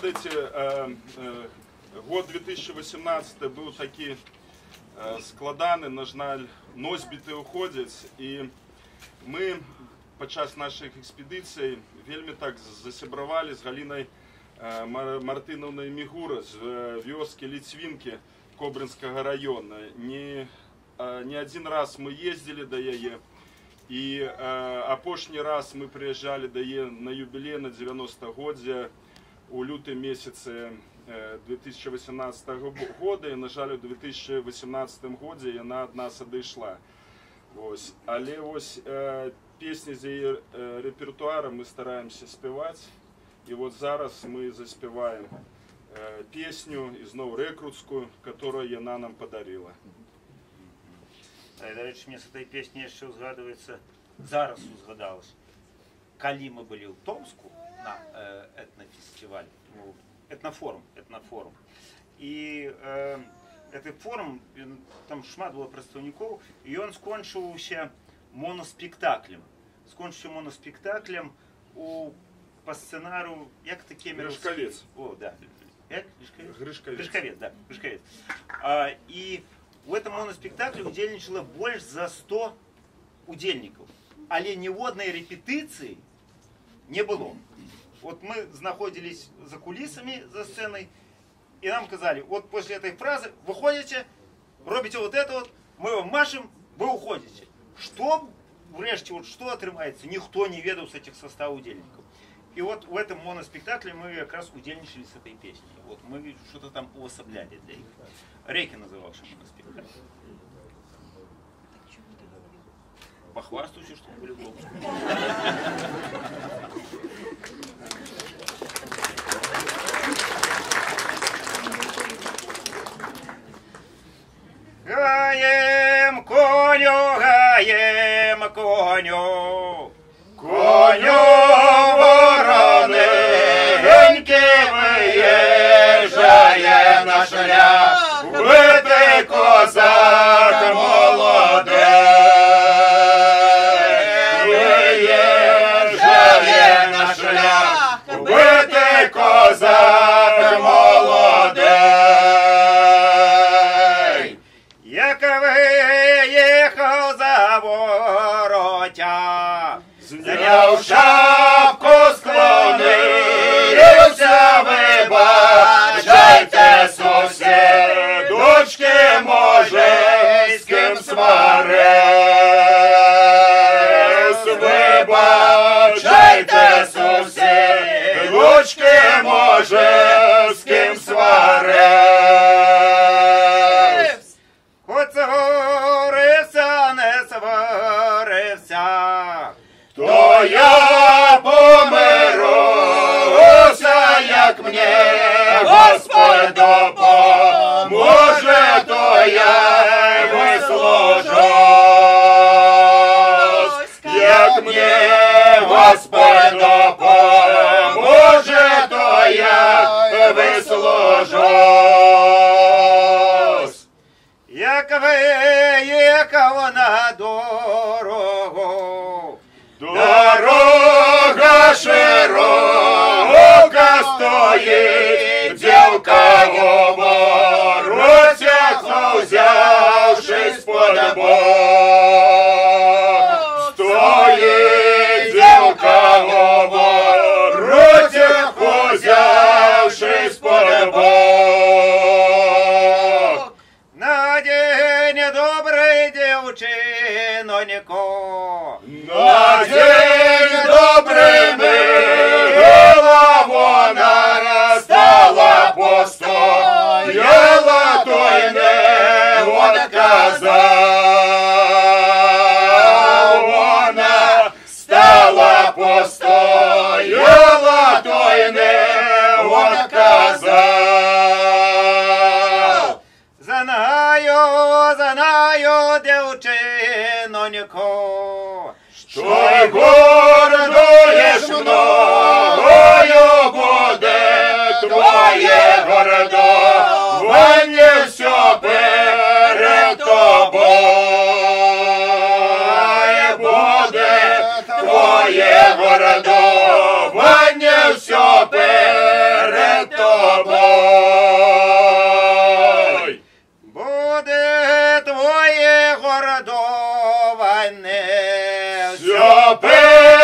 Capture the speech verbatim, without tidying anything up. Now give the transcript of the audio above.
ведаеце, год две тысячи восемнадцатый быў такі складаны, на жаль, носьбіты уходзяць, і мы падчас нашых экспедыцый вельмі так засябравалі з Галінай Мартынаўнай Мігура з вёскі Ліцвінкі Кобрынскага района. Не, не один раз мы ездили до яе, і апошні раз мы прыязджалі да яе на юбілей на девяностагоддзе у лютым месяцы две тысячи восемнадцатого года, і, на жаль, у две тысячи восемнадцатым годзе яна ад нас адышла. Вось. Але вось э, песні з яе э, рэпертуара мы стараемся спяваць, і вот зараз мы заспяваем э, песню, ізноў рэкруцкую, которую яна нам подарила. Да, до речі, мне з этой песні яшчэ узгадываецца, зараз узгадалось, калі мы былі ў Томску на э, этнофестивале, ну, этнофорум, этнофорум. І э, гэты форум, там шмат было прадстаўнікоў, і ён скончыўся моноспектаклем. Скончыўся моноспектаклем у по сцэнару, як это Кемеровский? Гришковец. О, да. Як? Гришковец? Гришковец. Гришковец, да, Гришковец. А, и в этом моноспектакле удзельнічала больш за сто удзельнікаў. Але ніводнай рэпетыцыі не было. Вот мы находились за кулисами, за сценой, и нам сказали, вот после этой фразы выходите, робите вот это вот, мы вам машем, вы уходите. Что, врешті, вот что отрывается, никто не ведал с этих составов удельников. И вот в этом моноспектакле мы как раз удельничали с этой песней. Вот мы что-то там уособляли для их. Реки назывался моноспектакль. Похвастаюсь, что мы были в Томску. Гаєм коню, гаєм коню, коню вороненьки виїжджає на шлях, битий козак молодий, виїжджає на шлях, битий козак молодий. Як виїхав за воротя, зняв шапку, склонився, вибачайте, сусідочки, може, з ким сварись, вибачайте, сусідочки, може, з ким сварись. Хоч сварився, не сварився, то я помируся, як мені Господь допоможе, то я вислужусь. Як мені Господь допоможе, то я вислужусь. Як виїхав на дорогу, дорога широка, стоїть дівка в оборотях, взявшись под бок. Стоїть дівка в оборотях, взявшись под бок. На день добрий, дівчинонько, на день добрий, мила вона стала, постояла, то й не отказав. Вона стала, постояла, то й не отказав. Знаю, знаю, дівчинонько, що й гордуєш мною, буде твоє гордування все перед тобою. Буде твоє гордування все перед тобою. Все